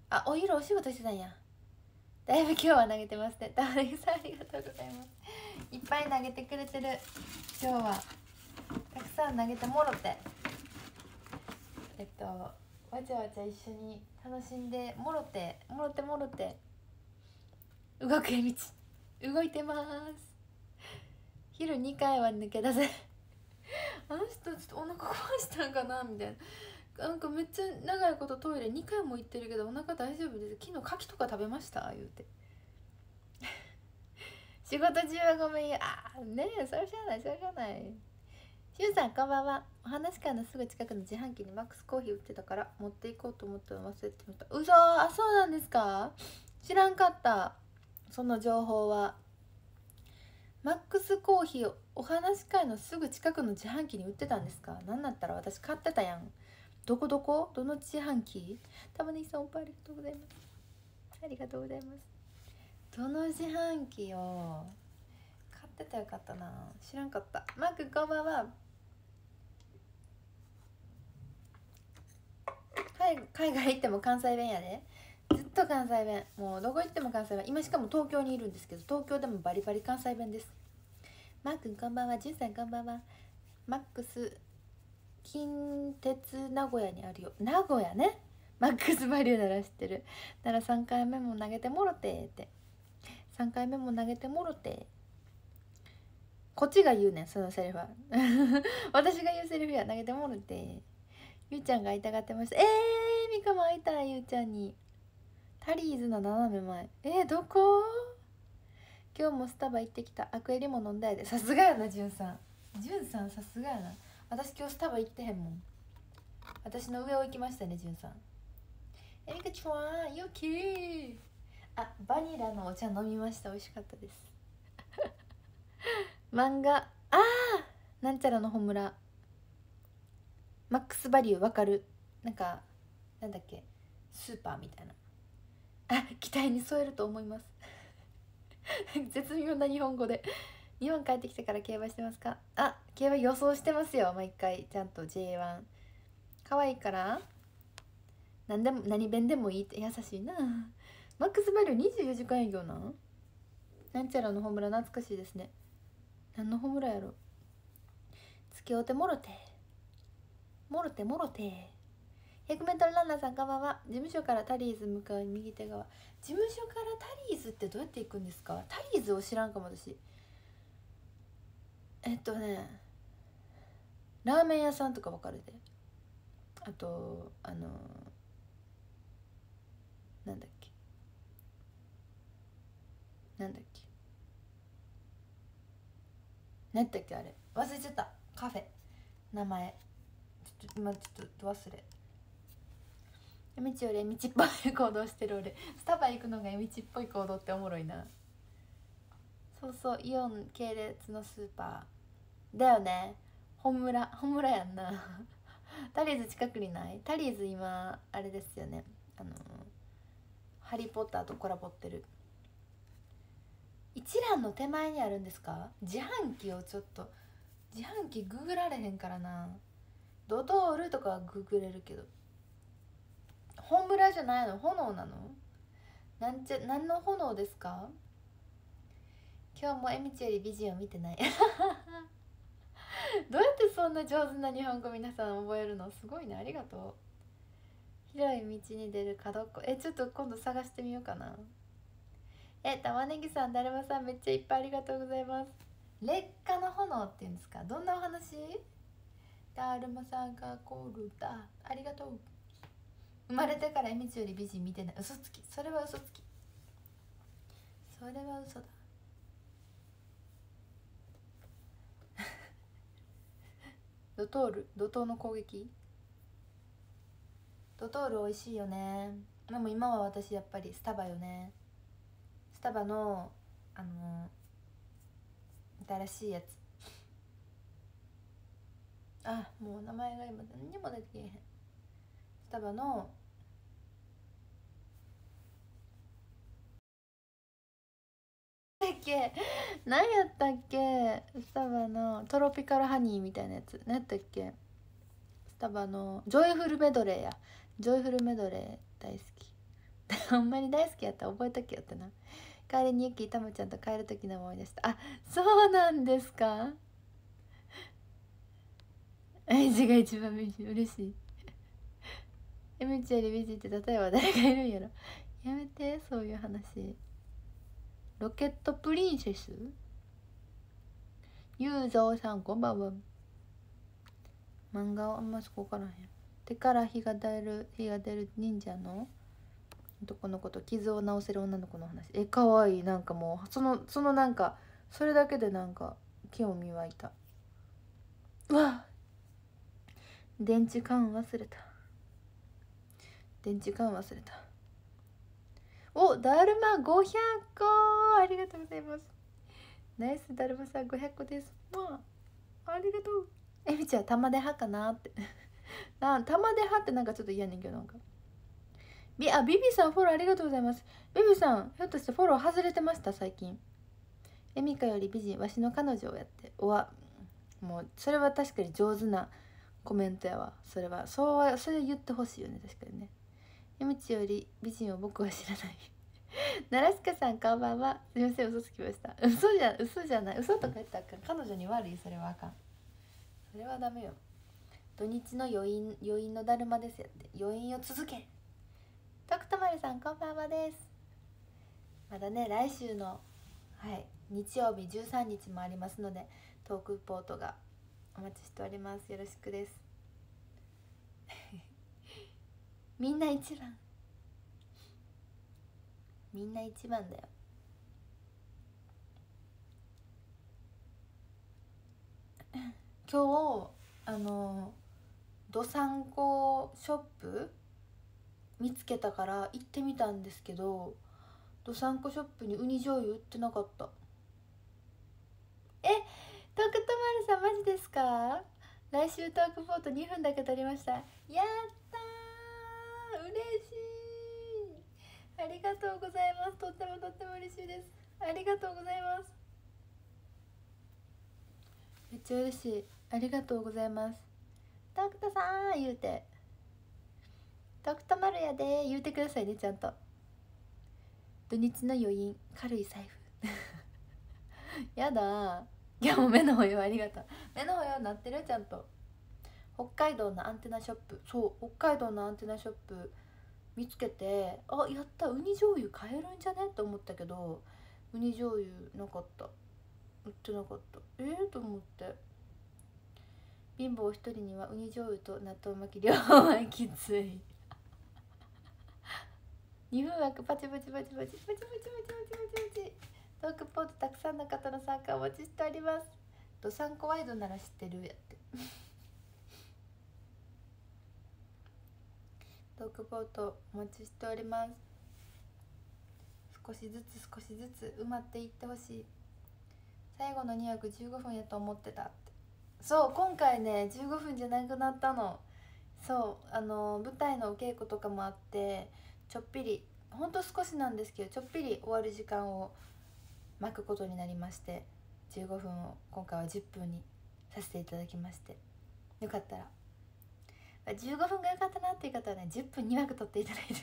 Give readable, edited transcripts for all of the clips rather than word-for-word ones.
あ、お昼お仕事してたんや。だいぶ今日は投げてますね。たまねぎさんありがとうございます。いっぱい投げてくれてる。今日はたくさん投げてもろて、わちゃわちゃ一緒に楽しんでもろて動くえみち動いてます。昼2回は抜け出せあの人ちょっとお腹壊したんかなみたいな。なんかめっちゃ長いことトイレ2回も行ってるけどお腹大丈夫です。昨日牡蠣とか食べました言うて仕事中はごめんよ。あねえ、それじゃないしゃない。しゅうさんこんばんは。お話会のすぐ近くの自販機にマックスコーヒー売ってたから持っていこうと思ったの忘れてました。うそ、あ、そうなんですか。知らんかった、その情報は。マックスコーヒーお話会のすぐ近くの自販機に売ってたんですか。なんだったら私買ってたやん。どこどの自販機。たまねぎさんおっぱいありがとうございます。ありがとうございます。どの自販機を買ってたらよかったな。知らんかった。マークこんばんは。海外行っても関西弁やで。ずっと関西弁。もうどこ行っても関西弁。今しかも東京にいるんですけど、東京でもバリバリ関西弁です。マー君こんばんは。ジュンさんこんばんは。マックス近鉄名古屋にあるよ。名古屋ね。マックスバリューなら知ってる。なら3回目も投げてもろてって。3回目も投げてもろて。こっちが言うねん、そのセリフは私が言うセリフや。投げてもろて。ゆうちゃんが会いたがってました。ミカも会いたい。ゆうちゃんに。タリーズの斜め前。どこ。今日もスタバ行ってきた。アクエリも飲んだやで。さすがやな、じゅんさん。じゅんさんさすがやな。私今日スタバ行ってへんもん。私の上を行きましたね、じゅんさん。みかちゃん、よきー。あ、バニラのお茶飲みました。美味しかったです。漫画、なんちゃらのホムラ。マックスバリューわかる。なんか、なんだっけ、スーパーみたいな。期待に添えると思います絶妙な日本語で。日本帰ってきてから競馬してますか。競馬予想してますよ、毎回ちゃんと。 J1 可愛いから何でも何弁でもいいって。優しいな。マックスバリュー24時間営業なんちゃらのホムラ懐かしいですね。何のホムラやろ。つけおてもろて 100m ランナーさんこんばんは。事務所からタリーズ向かう右手側。事務所からタリーズってどうやって行くんですか。タリーズを知らんかも私。ラーメン屋さんとか分かるで。あとなんだっけ何だっけあれ忘れちゃった。カフェ名前今ちょっと忘れ。えみちよりえみちっぽい行動してる俺。スタバ行くのがえみちっぽい行動っておもろいな。そうそう、イオン系列のスーパーだよね。本村やんなタリーズ近くにない。タリーズ今あれですよね、ハリーポッターとコラボってる。一蘭の手前にあるんですか。自販機をちょっと、自販機ググられへんからな。ドトールとかはググれるけど。本村じゃないの。炎なの。何の炎ですか。今日もえみちより美人を見てないどうやってそんな上手な日本語皆さん覚えるの。すごいね、ありがとう。広い道に出る角っこ。ちょっと今度探してみようかな。玉ねぎさん、だるまさん、めっちゃいっぱいありがとうございます。劣化の炎っていうんですか。どんなお話。だるまさんがコールだ。ありがとう。生まれてからえみちより美人見てない。嘘つき。それは嘘つき。それは嘘だドトール、怒涛の攻撃。ドトール美味しいよね。でも今は私やっぱりスタバよね。スタバの新しいやつ。もう名前が今何にも出てけへん。スタバの何やったっけ。スタバのトロピカルハニーみたいなやつ何やったっけ。スタバのジョイフルメドレーや。ジョイフルメドレー大好き。 ほんまに大好きやったら覚えときよってな。帰りにゆっきーたまちゃんと帰る時の思い出した。あ、そうなんですか。エジが一番嬉しい。エミちより美人って例えば誰がいるんやろ。やめてそういう話。ロケットプリンセス、ゆうぞうさんこんばんは。漫画はあんまそこからへん。手から火が出る忍者の男の子と傷を治せる女の子の話。かわいい。なんかもうそのなんかそれだけでなんか興味湧いた。うわ、電池缶忘れた。お、だるま500個、ありがとうございます。ナイスだるまさん500個です。まあありがとう。えみちゃん玉で派かなって玉で派ってなんかちょっと嫌ねんけど、なんかビビさんフォローありがとうございます。ビビさんひょっとしてフォロー外れてました最近。エミカより美人わしの彼女をやって。もうそれは確かに上手なコメントやわ。それ言ってほしいよね。確かにね。エミチより美人を僕は知らない奈良塚さんこんばんは。すみません、嘘つきました。嘘じゃない。嘘とか言ったらあかん。彼女に悪い。それはあかん。それはダメよ。土日の余韻のだるまですやって。余韻を続け。徳田丸さんこんばんはです。まだね、来週の日曜日13日もありますので、トークポートがお待ちしております。よろしくですみんな一番だよ。今日どさんこショップ見つけたから行ってみたんですけど、どさんこショップにウニ醤油売ってなかった。トークとまるさんマジですか。来週トークポート2分だけ撮りました。やったー、嬉しい。ありがとうございます。とっても嬉しいです。ありがとうございます。めっちゃ嬉しい。ありがとうございます。トークとさん言うて、トークとまるやで言うてくださいね、ちゃんと。土日の余韻、軽い財布やだ。いやもう目の保養ありがとう。目の保養なってる。ちゃんと北海道のアンテナショップ、そう北海道のアンテナショップ見つけて、あ、やった、ウニ醤油買えるんじゃねと思ったけど、ウニ醤油なかった。売ってなかった。と思って。貧乏一人にはウニ醤油と納豆巻き両方はきつい2分枠パチパチパチパチパチパチパチパチパチ。トークポートたくさんの方の参加お待ちしております。どさんこワイドなら知ってるやってトークポートお待ちしております。少しずつ埋まっていってほしい。最後の2枠15分やと思ってたって。そう、今回ね15分じゃなくなったの。そう舞台のお稽古とかもあって、ちょっぴりほんと少しなんですけど、ちょっぴり終わる時間を巻くことになりまして、15分を今回は10分にさせていただきまして、よかったら15分が良かったなっていう方はね、10分2枠取っていただいて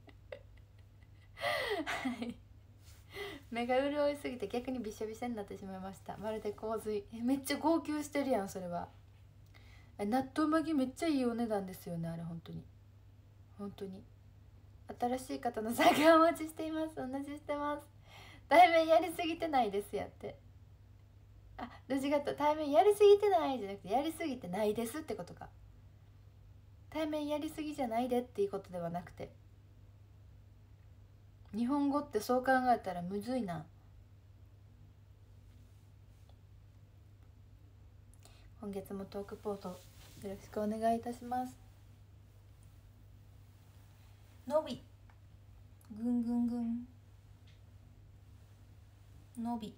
はい目が潤いすぎて逆にびしゃびしゃになってしまいました。まるで洪水。めっちゃ号泣してるやん。それは納豆巻きめっちゃいいお値段ですよね、あれ。本当に新しい方の参加お待ちしています。お待ちしてます。対面やりすぎてないですやって。間違った。対面やりすぎてないじゃなくて、やりすぎてないですってことか。対面やりすぎじゃないでっていうことではなくて、日本語ってそう考えたらむずいな。今月もトークポートよろしくお願いいたします。のびぐんぐんぐんのび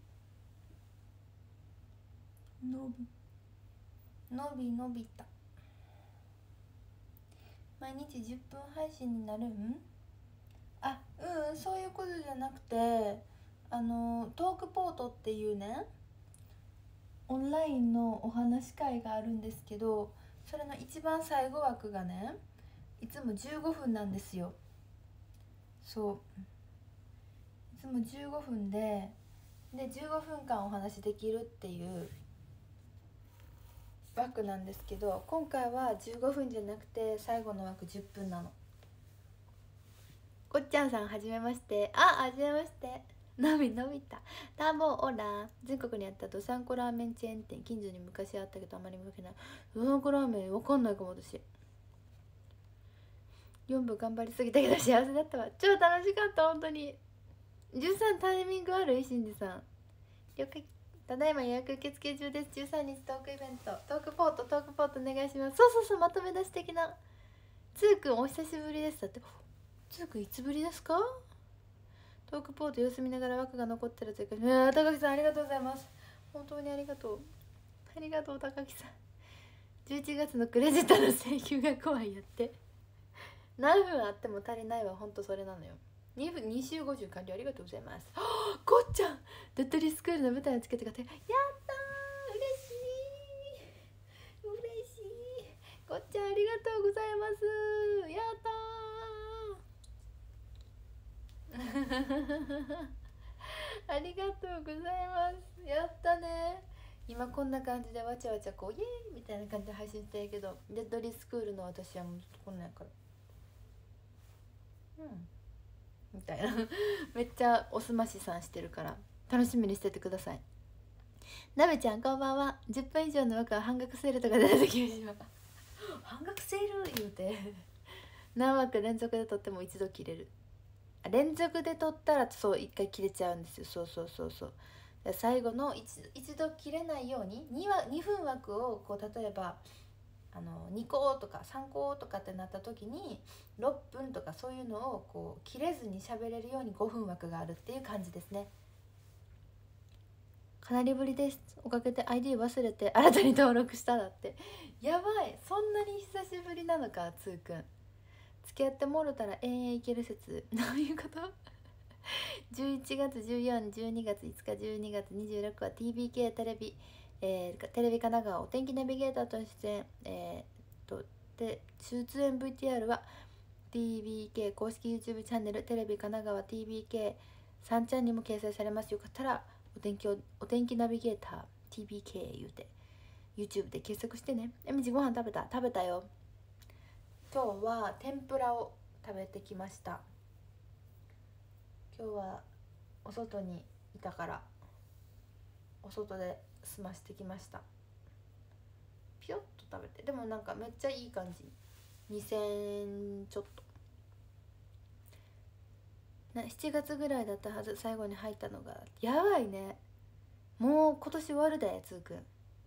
た。毎日10分配信になるん？そういうことじゃなくて、トークポートっていうね、オンラインのお話し会があるんですけど、それの一番最後枠がね、いつも15分なんですよ。 そういつも15分で15分間お話できるっていう枠なんですけど、今回は15分じゃなくて最後の枠10分なの。こっちゃんさんはじめまして。はじめまして。のびたターボオラ。全国にあったどさんこラーメンチェーン店、近所に昔あったけどあまり見かけない。どさんこラーメンわかんないかも。私4部頑張りすぎたけど幸せだったわ。超楽しかった本当に。13タイミング悪いしんじさん了解。ただいま予約受付中です。13日トークイベント、トークポートお願いします。そうまとめ出し的な。つーくんお久しぶりです。だってつーくんいつぶりですか。トークポート様子見ながら枠が残ってるというか、高木さんありがとうございます。本当にありがとう高木さん。11月のクレジットの請求が怖いやって。何分あっても足りないわ。ほんとそれなのよ。2分2周50完了。ありがとうございます。こっちゃんドットリスクールの舞台をつけてくれて、やったー、嬉しいこっちゃんありがとうございます。やったーありがとうございます。やったね。今こんな感じでわちゃわちゃこうイエーイみたいな感じで配信してるけど、デッドリスクールの私はもうこんなんやからみたいなめっちゃおすましさんしてるから楽しみにしててください。なべちゃんこんばんは。10分以上の枠は半額セールとか出た時にします半額セール言うて何枠連続で撮っても一度切れる。連続で撮ったらそう1回切れちゃうんですよ。そう最後の一度切れないように 2分枠をこう例えば2個とか3個とかってなった時に6分とかそういうのをこう切れずに喋れるように5分枠があるっていう感じですね。かなりぶりです。おかげで ID 忘れて新たに登録しただって。やばい、そんなに久しぶりなのか。つーくん付き合ってもろたら延々いける説どういうこと11月14、12月5日、12月26は TBK テレビ、テレビ神奈川お天気ナビゲーターとしてで出演 VTR は TBK 公式 YouTube チャンネルテレビ神奈川 TBK3 ちゃんにも掲載されます。よかったらお天気ナビゲーター TBK 言うて YouTube で検索してね。みちご飯食べたよ。今日は天ぷらを食べてきました。今日はお外にいたからお外で済ましてきました。ピヨッと食べて、でもなんかめっちゃいい感じ。2000ちょっと7月ぐらいだったはず。最後に入ったのがやばいね。もう今年終わるでつーくん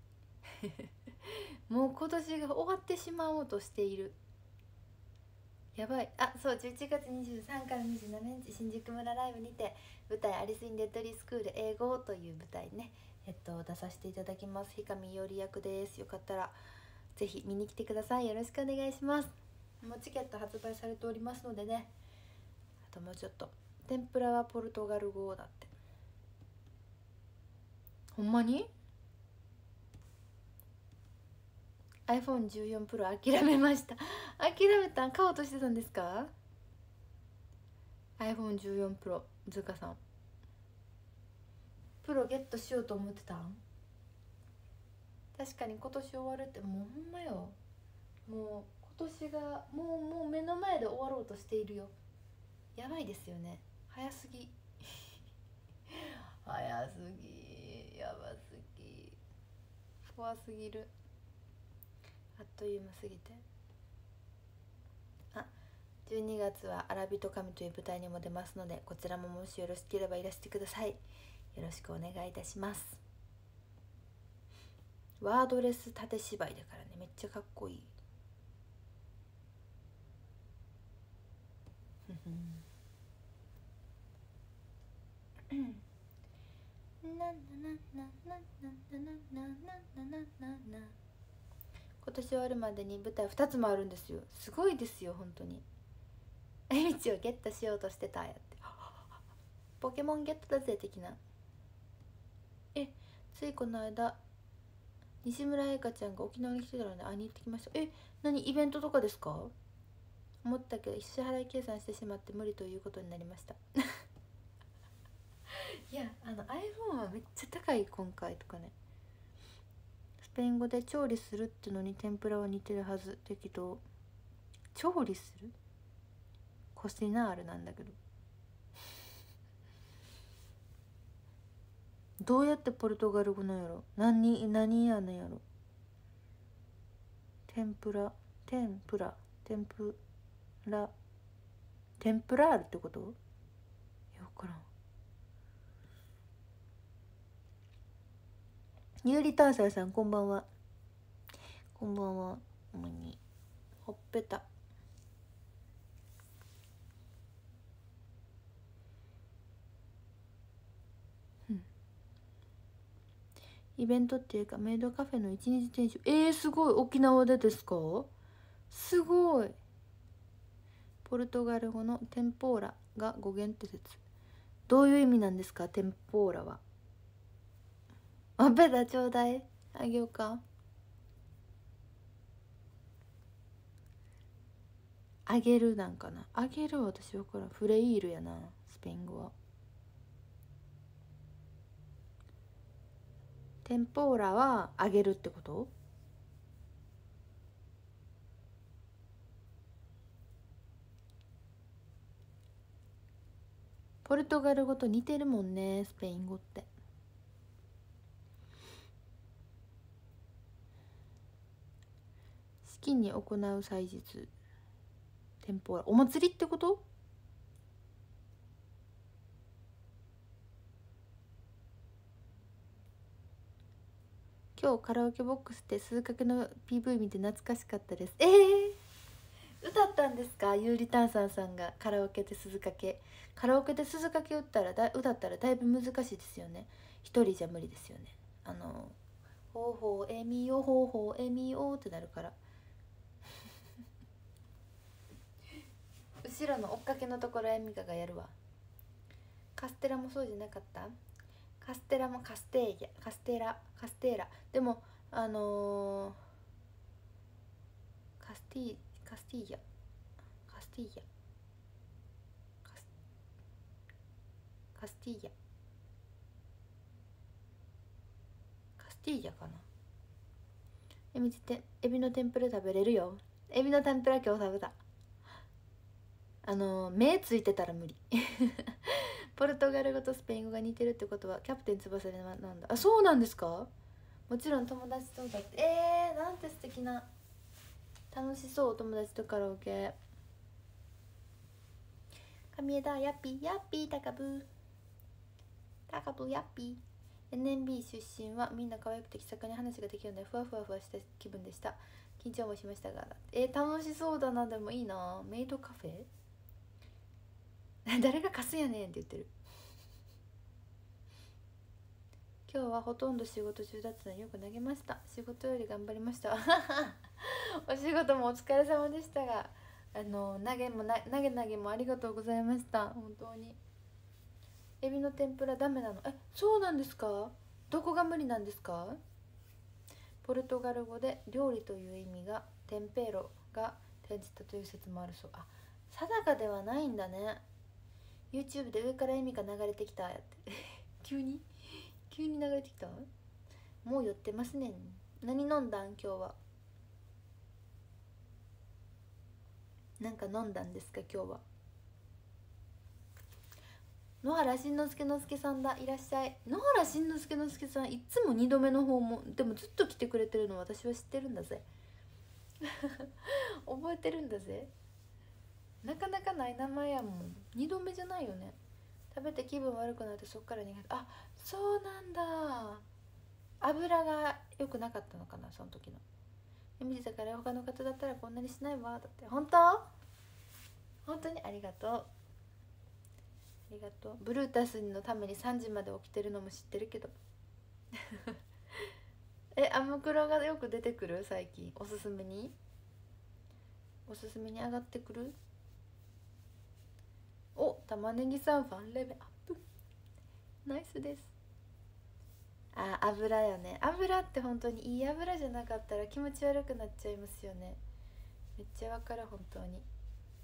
もう今年が終わってしまおうとしている。やばい。そう11月23から27日新宿村ライブにて舞台アリス・イン・デッドリースクール英語という舞台ね出させていただきます。氷上伊織役です。よかったらぜひ見に来てください。よろしくお願いします。もうチケット発売されておりますのでね。あともうちょっと。天ぷらはポルトガル語だって。ほんまにiPhone14 Pro 諦めました諦めたん？買おうとしてたんですか？ iPhone14 Pro ずかさんプロゲットしようと思ってたん？確かに今年終わるってもうほんまよ。もう今年がもう目の前で終わろうとしているよ。やばいですよね。早すぎ早すぎ、やばすぎ、怖すぎる。あっという間すぎて。12月はアラビト神という舞台にも出ますので、こちらももしよろしければいらしてください。よろしくお願いいたします。ワードレス縦芝居だからね、めっちゃかっこいい今年終わるまでに舞台2つもあるんですよ。すごいですよ本当に。えみちをゲットしようとしてたやってポケモンゲットだぜ的な。ついこの間西村彩香ちゃんが沖縄に来てたので会いに行ってきました。何イベントとかですか？ 思ったけど支払い計算してしまって無理ということになりましたいやiPhone はめっちゃ高い今回とかね。スペイン語で調理するってのに天ぷらは似てるはず。適当。調理するコシナールなんだけどどうやってポルトガル語なんやろ。何やねんやろ。天ぷらールってこと？よからん。ゆうりたんさいさんこんばんは。こんばんは。ほっぺた。イベントっていうかメイドカフェの一日店主。すごい。沖縄でですか？すごい。ポルトガル語のテンポーラが語源って説。どういう意味なんですかテンポーラは。あ、ベタちょうだい。あげようか。あげるなんかな。あげるは私分からん。フレイールやなスペイン語は。テンポーラはあげるってこと？ポルトガル語と似てるもんねスペイン語って。式に行う祭日。テンポーラお祭りってこと？今日カラオケボックスで鈴懸の PV 見て懐かしかったです。歌ったんですか？ゆうりたんさんさんがカラオケで鈴懸。カラオケで鈴懸歌ったらだいぶ難しいですよね。一人じゃ無理ですよね。ほうほうえみよほうほうえみよってなるから後ろの追っかけのところえみかがやるわ。カステラもそうじゃなかった？カステラもカステーラでもカスティーヤカスティーヤカスティーヤかな。エビの天ぷら食べれるよ。エビの天ぷら今日食べた。目ついてたら無理ポルトガル語とスペイン語が似てるってことはキャプテン翼でなんだ。あ、そうなんですか？もちろん友達とだって。なんて素敵な。楽しそう。友達とカラオケ。神枝ヤッピーヤッピー高ブヤッピー。 NMB 出身はみんな可愛くて気さくに話ができるのでふわふわした気分でした。緊張もしましたが。楽しそうだな。でもいいな。メイドカフェ誰が貸すやねんって言ってる。今日はほとんど仕事中だったのでよく投げました。仕事より頑張りましたお仕事もお疲れ様でしたが、投げもありがとうございました。本当に。エビの天ぷらダメなの？そうなんですか？どこが無理なんですか？ポルトガル語で料理という意味がテンペロが転じたという説もあるそう。定かではないんだね。 YouTube で上から意味が流れてきたやって急に流れてきた。もう酔ってますねん。何飲んだん今日は。なんか飲んだんですか今日は。野原しんのすけさんだ。いらっしゃい。野原しんのすけさんいつも2度目の訪問でもずっと来てくれてるの私は知ってるんだぜ覚えてるんだぜ。なかなかない名前やもん。2度目じゃないよね。食べて気分悪くなってそっから苦手。そうなんだ。油が良くなかったのかなその時の。見てたから他の方だったらこんなにしないわ。だって本当にありがとう。ブルータスのために3時まで起きてるのも知ってるけどアムクロがよく出てくる最近。おすすめに上がってくる。玉ねぎさんファンレベルアップ。ナイスです。油よね。油って本当にいい油じゃなかったら気持ち悪くなっちゃいますよね。めっちゃわかる本当に。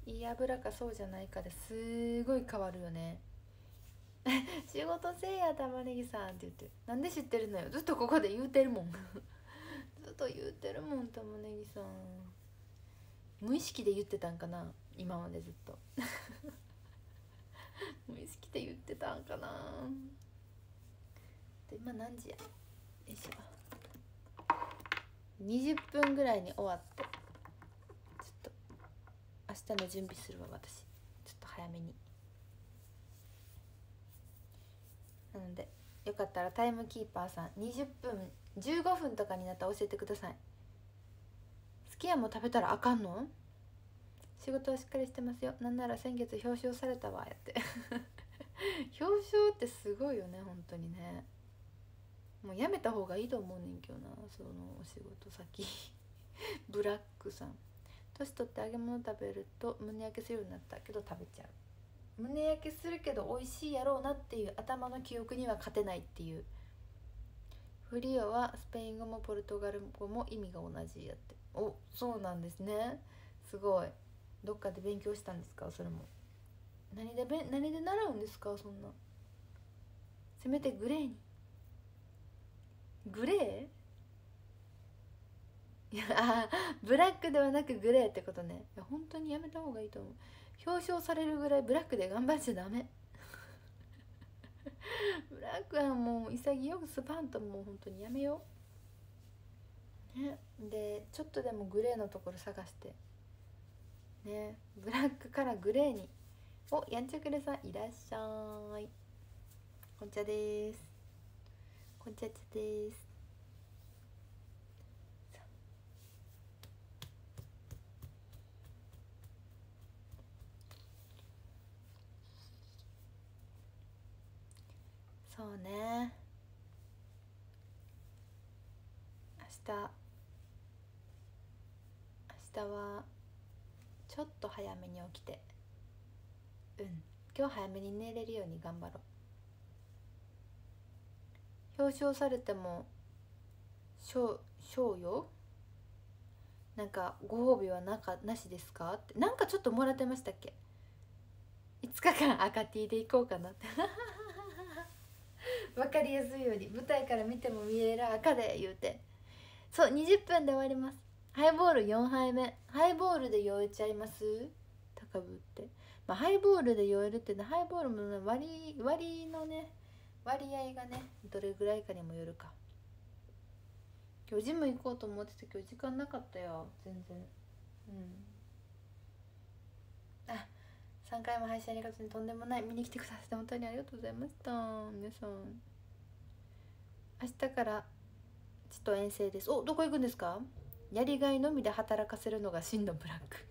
いい油かそうじゃないかですごい変わるよね。仕事せえや玉ねぎさんって言って、なんで知ってるのよ、ずっとここで言うてるもん。ずっと言うてるもん玉ねぎさん。無意識で言ってたんかな今までずっと。無意識で言ってたんかな。で今何時や、よいしょ、20分ぐらいに終わって、ちょっと明日の準備するわ私、ちょっと早めに。なのでよかったらタイムキーパーさん20分15分とかになったら教えてください。すき家も食べたらあかんの？仕事はしっかりしてますよ、なんなら先月表彰されたわやって。表彰ってすごいよね本当にね。もうやめた方がいいと思うねんけどな、そのお仕事先。ブラックさん、年取って揚げ物食べると胸焼けするようになったけど食べちゃう。胸焼けするけど美味しいやろうなっていう頭の記憶には勝てないっていう。フリオはスペイン語もポルトガル語も意味が同じやって。お、そうなんですね、すごい。どっかで勉強したんですかそれも。何で習うんですかそんな。せめてグレーに。グレー、いやブラックではなくグレーってことね。いや本当にやめた方がいいと思う。表彰されるぐらいブラックで頑張っちゃダメ。ブラックはもう潔くスパンともう本当にやめようね。でちょっとでもグレーのところ探してね、ブラックからグレーに。お、やんちゃくれさんいらっしゃい、こんちゃです、こんちゃちゃです。そうね、明日はちょっと早めに起きて、今日早めに寝れるように頑張ろう。表彰されても賞与なんかご褒美はなしですかって、なんかちょっともらってましたっけ。5日間赤 T で行こうかなって。分かりやすいように舞台から見ても見える赤で言うて、そう、20分で終わります。ハイボール4杯目。ハイボールで酔えちゃいます？高ぶって、まあ、ハイボールで酔えるってね、ハイボールも、ね、割のね割合がねどれぐらいかにもよるか。今日ジム行こうと思ってて今日時間なかったよ全然。あ、3回も配信ありがとうね。とんでもない、見に来てくださって本当にありがとうございました。皆さん明日からちょっと遠征です。お、どこ行くんですか？やりがいのみで働かせるのが真のブラック。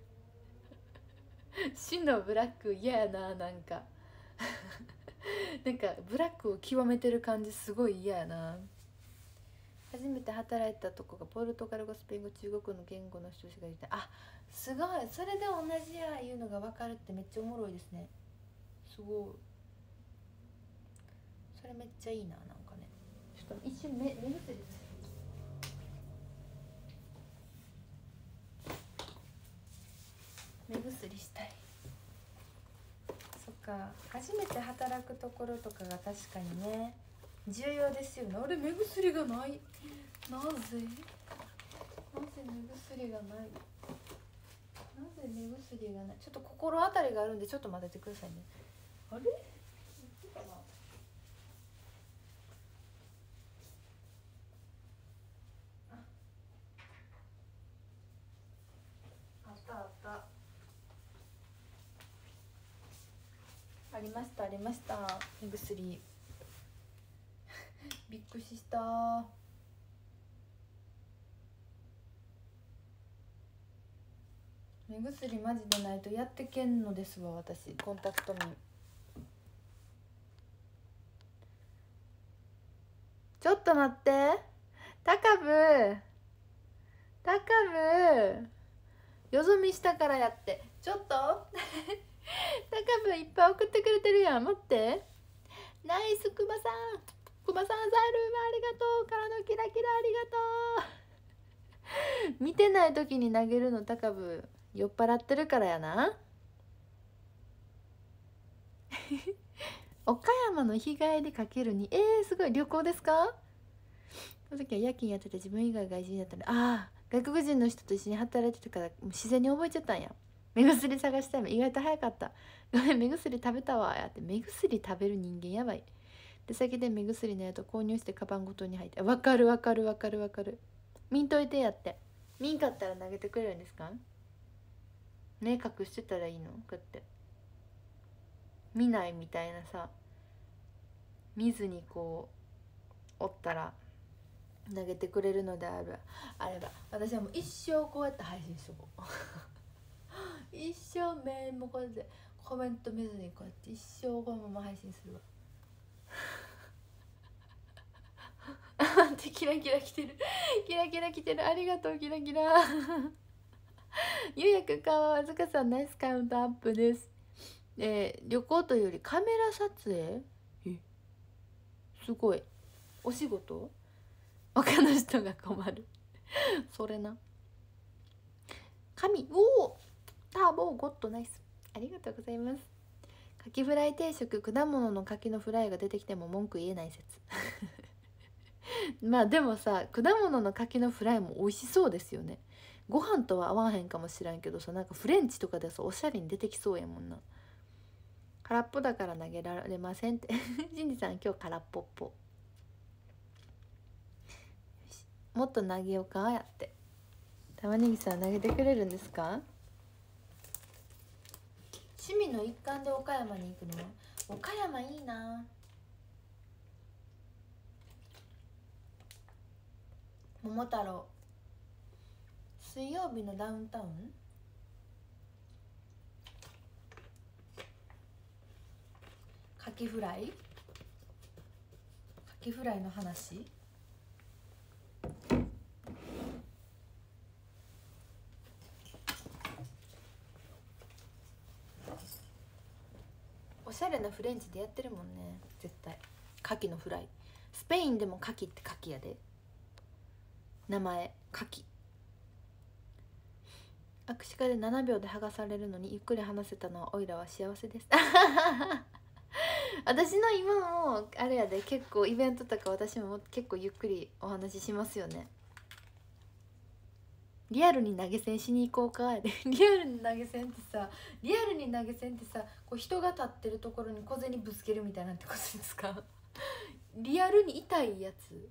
真のブラック嫌やな、なんか。なんかブラックを極めてる感じすごい嫌やな。初めて働いたとこがポルトガル語、スペイン語、中国の言語の人しかいて、あ、すごい、それで同じやいうのが分かるってめっちゃおもろいですね。すごい、それめっちゃいいな。なんかね、ちょっと一瞬目薬です。目薬したい。そっか、初めて働くところとかが確かにね重要ですよね。俺目薬がない。なぜ目薬がない。なぜ目薬がない。ちょっと心当たりがあるんでちょっと待っててくださいね。あれ、あったありましたありました、目薬。びっくりした。目薬マジでないとやってけんのですわ私。コンタクトミン。ちょっと待って、高部よぞみしたからやって、ちょっと高部いっぱい送ってくれてるやん。待って、ナイスクマさん、クマさん、ザイルームありがとう、からのキラキラありがとう。見てない時に投げるの高部酔っ払ってるからやな。 岡山の日帰りかけるにすごい。旅行ですか？その時は夜勤やってて自分以外外人だったら、外国人の人と一緒に働いてたからもう自然に覚えちゃったんや。目薬探したら意外と早かった。ごめん、目薬食べたわやって。目薬食べる人間やばい。で先で目薬のやつ購入してカバンごとに入って、わかる。見んといてやって。見んかったら投げてくれるんですか？目隠してたらいいの？こうやって見ないみたいなさ、見ずにこうおったら投げてくれるのであれば、私はもう一生こうやって配信しとこう一生目もこうやってコメント見ずにこうやって一生このまま配信するわってキラキラ来てるありがとうキラキラゆうやくんかわずかさんナイスカウントアップです。旅行というよりカメラ撮影、すごいお仕事、他の人が困るそれな。神ターボーゴッドナイス、ありがとうございます。カキフライ定食、果物の柿のフライが出てきても文句言えない説まあでもさ、果物の柿のフライも美味しそうですよね。ご飯とは合わへんかもしらんけどさ、なんかフレンチとかでさおしゃれに出てきそうやもんな。空っぽだから投げられませんってジンジさん今日空っぽっぽ。もっと投げようかやって。玉ねぎさん投げてくれるんですか？趣味の一環で岡山に行くの？岡山いいな。桃太郎、水曜日のダウンタウン、カキフライの話。おしゃれなフレンチでやってるもんね絶対。カキのフライ、スペインでもカキってカキやで、名前カキ。握手会で7秒で剥がされるのにゆっくり話せたのはおいらは幸せです私の今もあれやで、結構イベントとか私も結構ゆっくりお話ししますよね。リアルに投げ銭しに行こうかリアルに投げ銭ってさ、こう人が立ってるところに小銭ぶつけるみたいなってことですかリアルに痛いやつ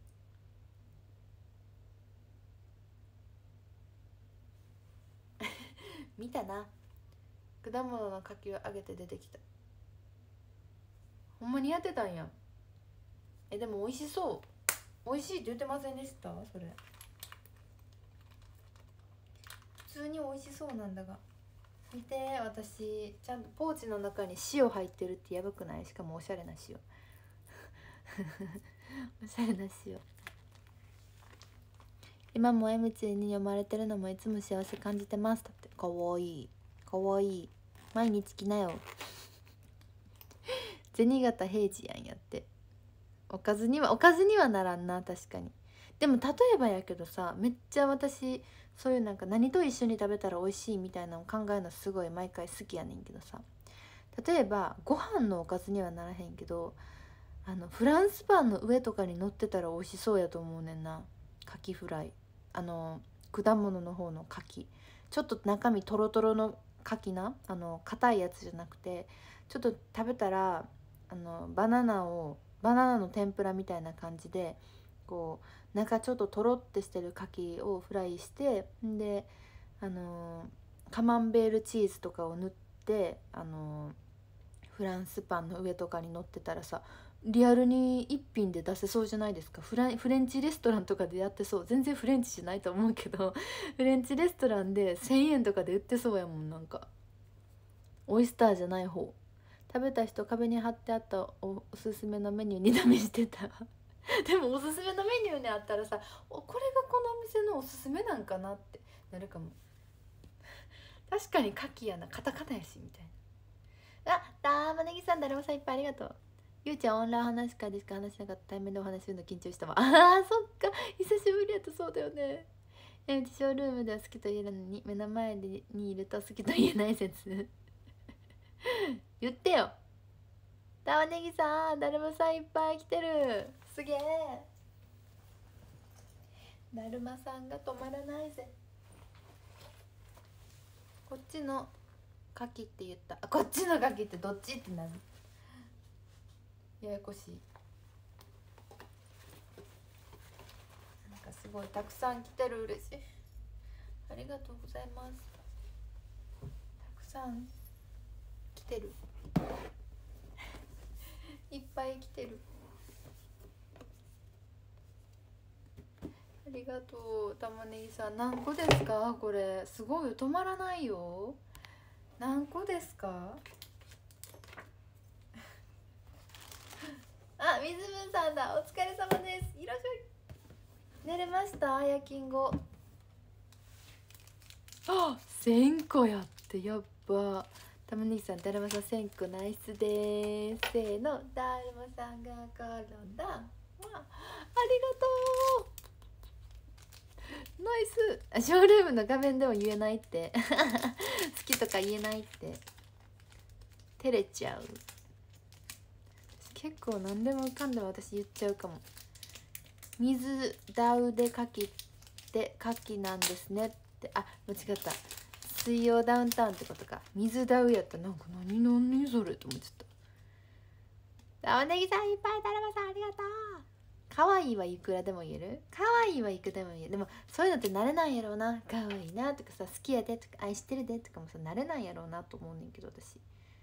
見たな。果物の柿をあげて出てきた。ほんまにやってたんや。でも美味しそう、美味しいって言ってませんでした？それ普通に美味しそうなんだが。見て、私ちゃんとポーチの中に塩入ってるってやばくない？しかもおしゃれな塩おしゃれな塩。今も M ちに読まれてるのもいつも幸せ感じてますだって。かわいい毎日来なよ銭形平次やんやって。おかずにはならんな。確かに。でも例えばやけどさ、めっちゃ私そういうなんか何と一緒に食べたら美味しいみたいなのを考えるのすごい毎回好きやねんけどさ、例えばご飯のおかずにはならへんけど、フランスパンの上とかに乗ってたら美味しそうやと思うねんな。カキフライ、果物の方のカキ、ちょっと中身トロトロのカキな、硬いやつじゃなくて、ちょっと食べたらバナナの天ぷらみたいな感じで、こう中ちょっととろってしてるカキをフライして、でカマンベールチーズとかを塗って、フランスパンの上とかに乗ってたらさ、リアルに一品で出せそうじゃないですか。フレンチレストランとかでやってそう。全然フレンチじゃないと思うけどフレンチレストランで1,000円とかで売ってそうやもん。なんかオイスターじゃない方。食べた人壁に貼ってあったおすすめのメニューに試してたでもおすすめのメニューにあったらさ、これがこのお店のおすすめなんかなってなるかも。確かにカキやな、カタカナやしみたいな。玉ねぎさん、だるまさんいっぱいありがとう。ゆうちゃんオンライン話し会でしか話しなかった。対面でお話しするの緊張したわ。そっか、久しぶりやとそうだよね。うちショールームでは好きと言えるのに目の前にいると好きと言えない説言ってよ。玉ねぎさん、だるまさんいっぱい来てる。すげえ。だるまさんが止まらないぜ。こっちの牡蠣って言った。あ、こっちの牡蠣ってどっちってなる。ややこしい。なんかすごいたくさん来てる。嬉しい。ありがとうございます。たくさん来てる。いっぱい来てる。ありがとう。玉ねぎさん、何個ですかこれ。すごいよ、止まらないよ。何個ですか。あ、水分さんだ。お疲れ様です。いらっしゃい。寝れました夜勤後。あ、1000個やって。やっば。玉ねぎさん、だるまさん1000個ナイスでーす。せーの、だるまさんが転んだ。ありがとう。ナイス。あ、ショールームの画面でも言えないって好きとか言えないって照れちゃう。結構何でもかんでも私言っちゃうかも。水ダウで牡蠣って牡蠣なんですねって。あ、間違った。水曜ダウンタウンってことか。水ダウやったらなんか何それと思っちゃった。玉ねぎさんいっぱい、だるまさんありがとう。かわいいはいくらでも言える。かわいいはいくらでも言える。でもそういうのって慣れないやろうな。かわいいなとかさ、好きやでとか愛してるでとかもさ、慣れないやろうなと思うねんけど私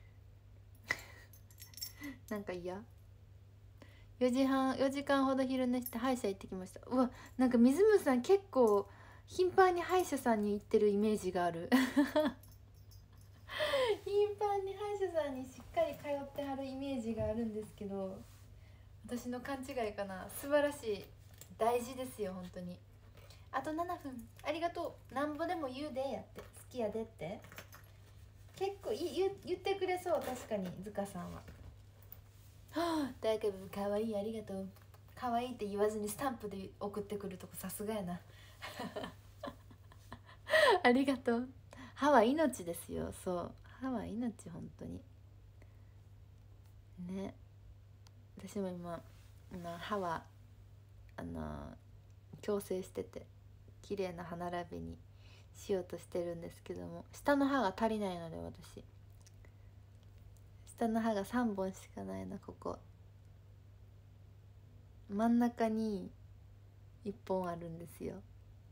なんか嫌。4時間ほど昼寝して歯医者行ってきました。うわ、なんか水むさん結構頻繁に歯医者さんに行ってるイメージがある頻繁に歯医者さんにしっかり通ってはるイメージがあるんですけど、私の勘違いかな。素晴らしい。大事ですよ本当に。あと7分。ありがとう。なんぼでも言うでやって。好きやでって結構言ってくれそう。確かにズカさんは。はあ、大丈夫。かわいい、ありがとう。かわいいって言わずにスタンプで送ってくるとこさすがやなありがとう。歯は命ですよ。そう、歯は命。本当にね。私も今歯は矯正してて綺麗な歯並びにしようとしてるんですけども、下の歯が足りないので、私下の歯が3本しかないの。ここ真ん中に1本あるんですよ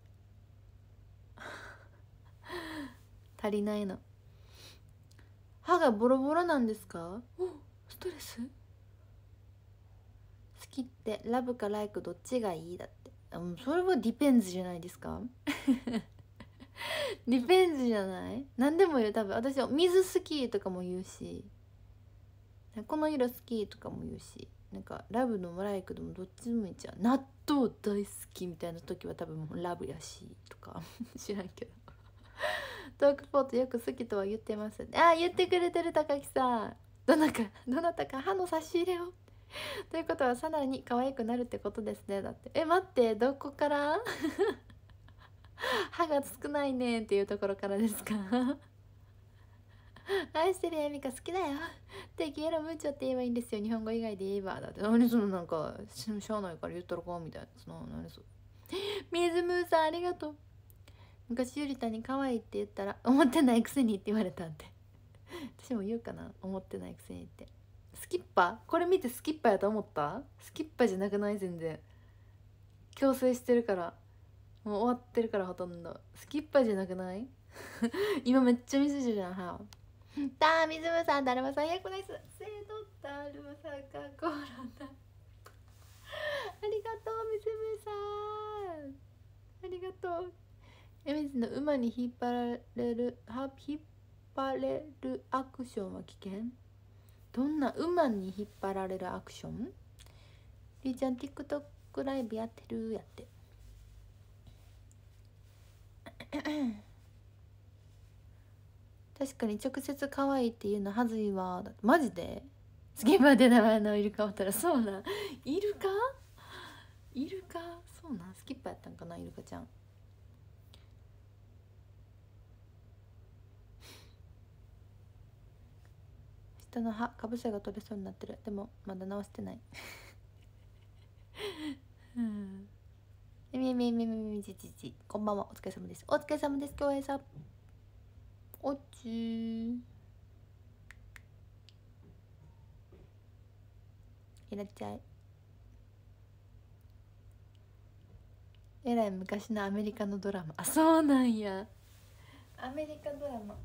足りないの。歯がボロボロなんですか。お、ストレス。好きってラブかライクどっちがいいだって。それはディペンズじゃないですかディペンズじゃない。何でも言う。多分私は水好きとかも言うし、この色好きとかも言うし、なんかラブのライクでもどっちでもいいじゃん。納豆大好きみたいな時は多分もうラブやしとか知らんけどトークポートよく好きとは言ってます。あ、言ってくれてる高木さん。どなたか歯の差し入れをということはさらに可愛くなるってことですね。だって待って、どこから歯が少ないねんっていうところからですか愛してるエミカ好きだよ。テキエロムーチョって言えばいいんですよ。日本語以外で言えば。だって何そのなんかしゃあないから言ったらこうみたいな。何それ。水ムーさんありがとう。昔ゆりたに可愛いって言ったら思ってないくせにって言われたんで私も言うかな。思ってないくせにって。スキッパ、これ見てスキッパやと思った。スキッパじゃなくない。全然矯正してるから、もう終わってるからほとんど。スキッパじゃなくない今めっちゃ見せてるじゃん歯。水むさん、だるまさん役ナイス。せーの、だるまさんが転んだ。ありがとう水むさん、ありがとう。エミズの馬に引っ張れるアクションは危険。どんな馬に引っ張られるアクション。りーちゃん TikTok ライブやってるやって確かに直接可愛いっていうのはずいわ。だってマジでスキッパーで名前のイルカおったら。そうなん、イルカそうなん、スキッパーやったんかなイルカちゃん。 下の歯かぶせが取れそうになってる。でもまだ直してないこんばんは。お疲れ様です。お疲れ様です。京平さんおっちーいらっしゃい。えらい昔のアメリカのドラマ。あ、そうなんや。アメリカドラマ。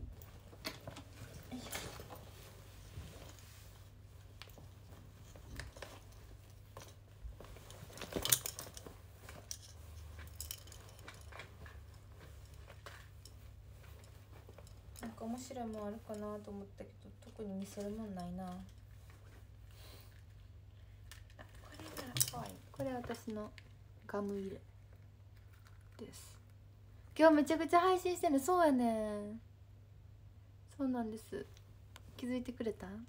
なんか面白いもんあるかなと思ったけど、特に見せるもんないな。あ、これがかわいい。これは私のガム入れです。今日めちゃくちゃ配信してる。そうやね。そうなんです。気づいてくれた？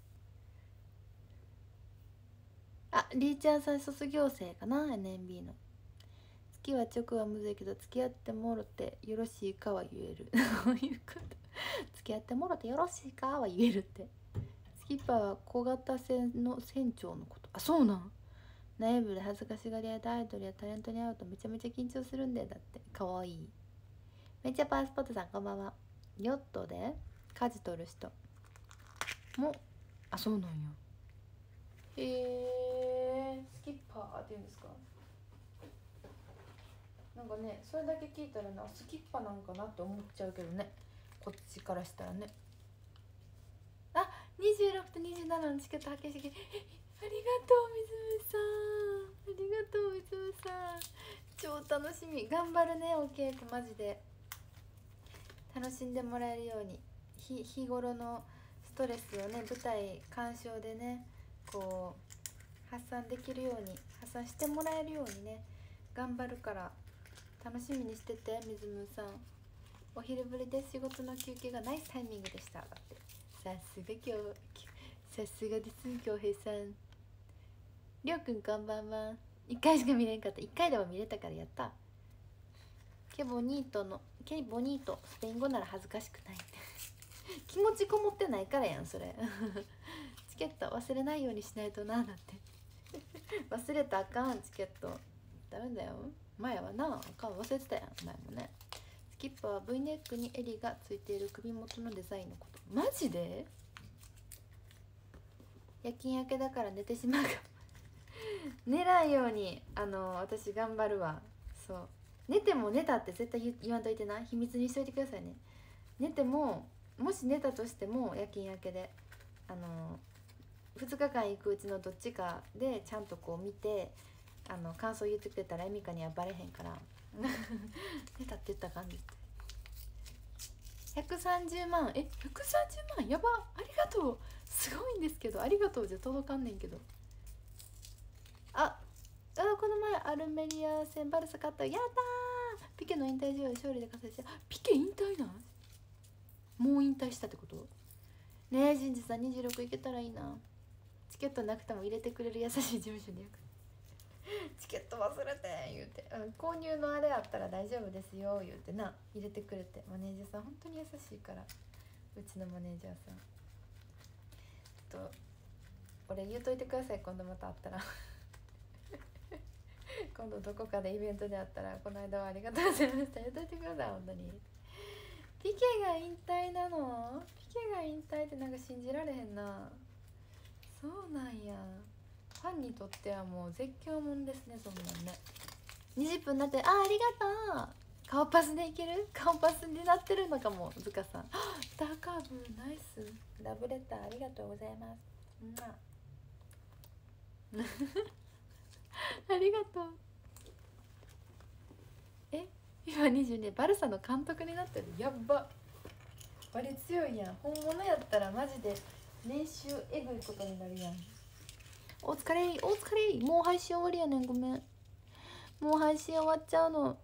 あ、りーちゃんさん卒業生かな、 NMB の。月は直はむずいけど、付き合ってもろてよろしいかは言えるどういうこと？付き合ってもろてよろしいかは言えるって。スキッパーは小型船の船長のこと。あ、そうなん。内部で恥ずかしがり屋でアイドルやタレントに会うとめちゃめちゃ緊張するんで。だってかわいい。めっちゃパースポットさんこんばんは。ヨットで舵取る人も、あ、そうなんや。スキッパーって言うんですか？なんかね、それだけ聞いたらな、スキッパなんかなって思っちゃうけどね、こっちからしたらね。あ、26と27のチケット発見してきて、ありがとうみずむさん、ありがとうみずむさん、超楽しみ。頑張るね、お稽古マジで楽しんでもらえるように。日頃のストレスをね、舞台鑑賞でね、こう発散できるように、発散してもらえるようにね、頑張るから楽しみにしてて。みずむさん、お昼ぶりで仕事の休憩がナイスタイミングでした。だって、さすがさすがです京平さん。りょうくんこんばんは。1回しか見れんかった。1回でも見れたからやった。ケボニートスペイン語なら恥ずかしくない気持ちこもってないからやんそれチケット忘れないようにしないとな。だって忘れたらあかん。チケットダメだよ。前はな、あかん、忘れてたやん前もね。スキッパーは V ネックに襟がついている首元のデザインのこと。マジで？夜勤明けだから寝てしまうか寝ないように私頑張るわ。そう、寝ても寝たって絶対言わんといてな。秘密にしといてくださいね。寝ても、もし寝たとしても夜勤明けで2日間行くうちのどっちかでちゃんとこう見て感想言ってくれたらエミカにはバレへんから寝たって言った感じ。130万、130万やば。ありがとう。すごいんですけど、ありがとうじゃ届かんねんけど。この前アルメニア戦バルサ勝った。やったー。ピケの引退試合勝利で勝つして。ピケ引退なん？もう引退したってことねえ。ジンジさん26行けたらいいな。チケットなくても入れてくれる優しい事務所でよくチケット忘れて言うて、購入のあれあったら大丈夫ですよ言うてな、入れてくれて。マネージャーさん本当に優しいから、うちのマネージャーさん。俺言うといてください、今度また会ったら今度どこかでイベントで会ったら、この間はありがとうございました言うといてください本当に。ピケが引退なの？ピケが引退ってなんか信じられへんな。そうなんや。ファンにとってはもう絶叫もんですね、そんなんね。20分になって、ありがとう。顔パスでいける？顔パスになってるのかも。ズカさんスターカーブナイス。ラブレターありがとうございますありがとう。今22、バルサの監督になってる。やっば、バリ強いやん。本物やったらマジで練習エグいことになるやん。お疲れお疲れ。もう配信終わりやねん。ごめん、もう配信終わっちゃうの。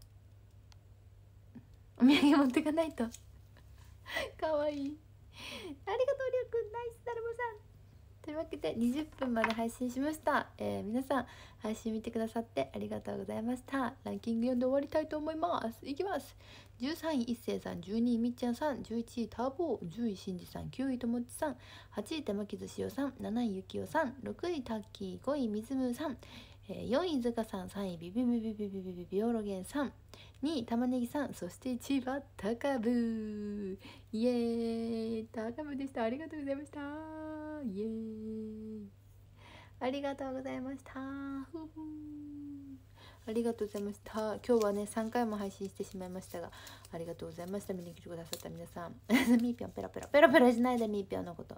お土産持ってかないとかわいい。ありがとうりょうくん。ナイスだるまさん。 というわけで20分まで配信しました。皆さん配信見てくださってありがとうございました。ランキング読んで終わりたいと思います。いきます。13位一星さん、12位みっちゃんさん、11位ターボー、10位しんじさん、9位ともっちさん、8位玉木ずしおさん、7位ゆきおさん、6位タッキー、5位みずむさん、4位ずかさん、3位ビビビビビビビビビオロゲンさん、2位玉ねぎさん、そして1位はタカブー。イエーイ、タカブでした。ありがとうございました。イエーイ、ありがとうございました。ありがとうございました。今日はね3回も配信してしまいましたが、ありがとうございました。見に来てくださった皆さんみーぴょんペラペラペラペラしないで、みーぴょんのこと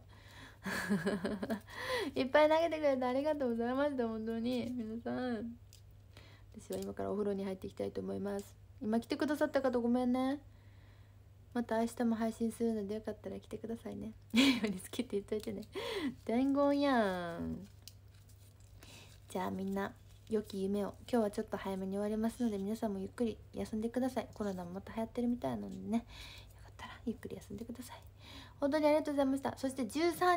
いっぱい投げてくれてありがとうございました。本当に皆さん、私は今からお風呂に入っていきたいと思います。今来てくださった方ごめんね。また明日も配信するのでよかったら来てくださいね。より好きって言っといてね。伝言やん。じゃあみんな良き夢を。今日はちょっと早めに終わりますので、皆さんもゆっくり休んでください。コロナもまた流行ってるみたいなのでね、よかったらゆっくり休んでください。本当にありがとうございました。そして13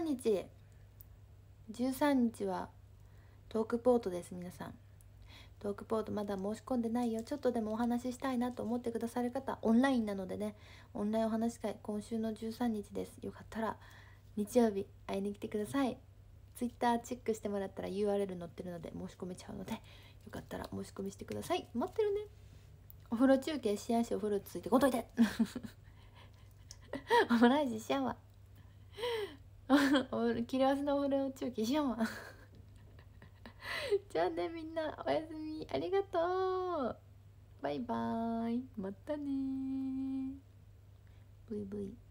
日はトークポートです。皆さんトークポートまだ申し込んでないよ、ちょっとでもお話ししたいなと思ってくださる方、オンラインなのでね、オンラインお話し会今週の13日です。よかったら日曜日会いに来てください。ツイッターチェックしてもらったら URL 載ってるので申し込めちゃうので、よかったら申し込みしてください。待ってるね。お風呂中継しやんし、お風呂ついてこんといてオムライスしやんわ切り合わせのお風呂中継しやんわじゃあね、みんなおやすみ、ありがとう、バイバーイ、またね、ブイブイ。